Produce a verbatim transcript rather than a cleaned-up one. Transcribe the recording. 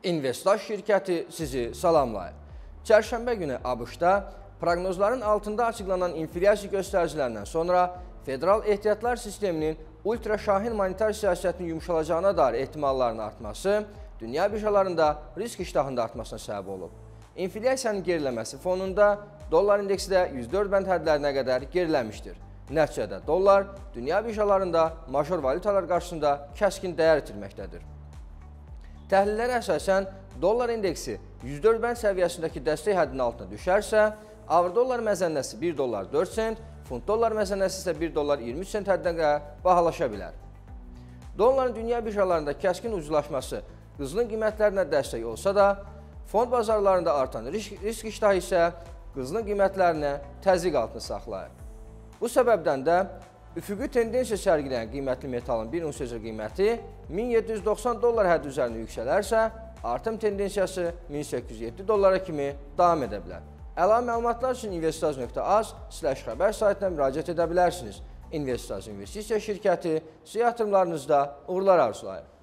İnvestaj şirkəti sizi salamlayır. Çərşənbə günü ABŞ-da proqnozların altında açıqlanan inflyasiya göstəricilərindən sonra federal ehtiyatlar sisteminin ultra şahin monetar siyasətinin yumuşalacağına dair ehtimalların artması dünya birjalarında risk iştahında artmasına səbəb olub. İnflyasiyanın geriləməsi fonunda dollar indeksi də yüz dörd bənd hədlərinə qədər geriləmişdir. Nəticədə dollar dünya birjalarında major valutalar qarşısında kəskin dəyər itirməkdədir. Təhlillərə əsasən dollar indeksi yüz dörd bənd səviyyəsindəki dəstək həddinin altına düşərsə, avro dollar məzənnəsi bir dollar dörd sent, funt dollar məzənnəsi isə bir dollar iyirmi üç sent həddinə bahalaşa bilər. Dolların dünya birjalarında kəskin ucuzlaşması qızılın qiymətlərinə dəstək olsa da, fond bazarlarında artan risk, risk iştahı isə qızılın qiymətlərini təzyiq altında saxlayır. Bu səbəbdən də üfüqi tendensiya sərgiləyən qiymətli metalın bir unsiya qiyməti min yeddi yüz doxsan dollar həddi üzərində yüksələrsə, artım tendensiyası min səkkiz yüz yeddi dollara kimi davam edə bilər. Əlavə məlumatlar üçün investaj nöqtə az slash xəbər saytına müraciət edə bilərsiniz. İnvestaj investisiya şirkəti sizə yatırımlarınızda uğurlar arzulayır.